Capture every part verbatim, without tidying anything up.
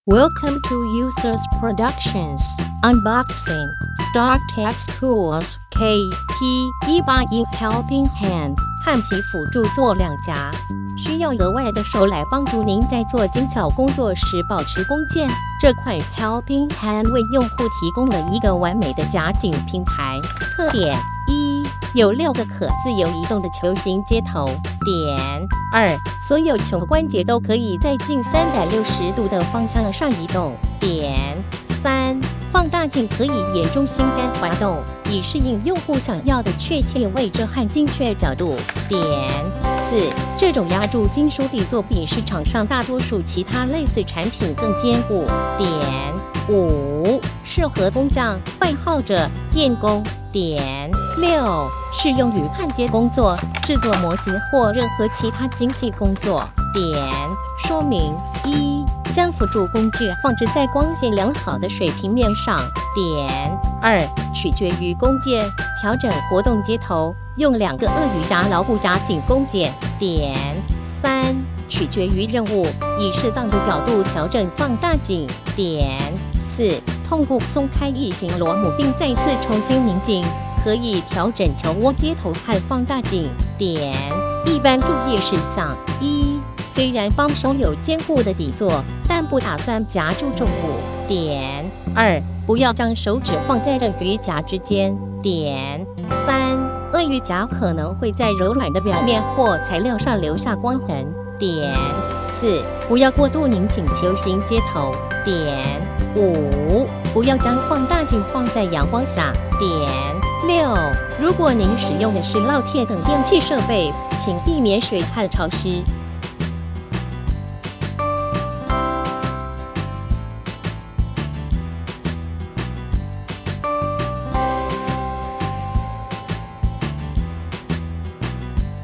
Welcome to Users Productions Unboxing StarText Tools K P 一八一 Helping Hand 焊锡辅助做两夹，需要额外的手来帮助您在做精巧工作时保持弓箭。这款 Helping Hand 为用户提供了一个完美的夹紧平台。特点一。有六个可自由移动的球形接头。点二，所有球关节都可以在近三百六十度的方向上移动。点三，放大镜可以沿中心杆滑动，以适应用户想要的确切位置和精确角度。点四，这种压铸金属底座比市场上大多数其他类似产品更坚固。点五，适合工匠、爱好者、电工。点六，适用于焊接工作、制作模型或任何其他精细工作。点说明一，将辅助工具放置在光线良好的水平面上。点二，取决于工件，调整活动接头，用两个鳄鱼夹牢固夹紧工件。点三，取决于任务，以适当的角度调整放大镜。点四，通过松开异形螺母并再次重新拧紧，可以调整球窝接头和放大镜。点一般注意事项一，虽然帮手有坚固的底座，但不打算夹住重物。点二，不要将手指放在鳄鱼夹之间。点三，鳄鱼夹可能会在柔软的表面或材料上留下光痕。点四，不要过度拧紧球形接头。点五，不要将放大镜放在阳光下。点六，如果您使用的是烙铁等电器设备，请避免水和潮湿。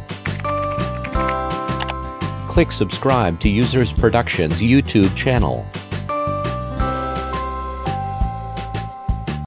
Click subscribe to Users Productions YouTube channel.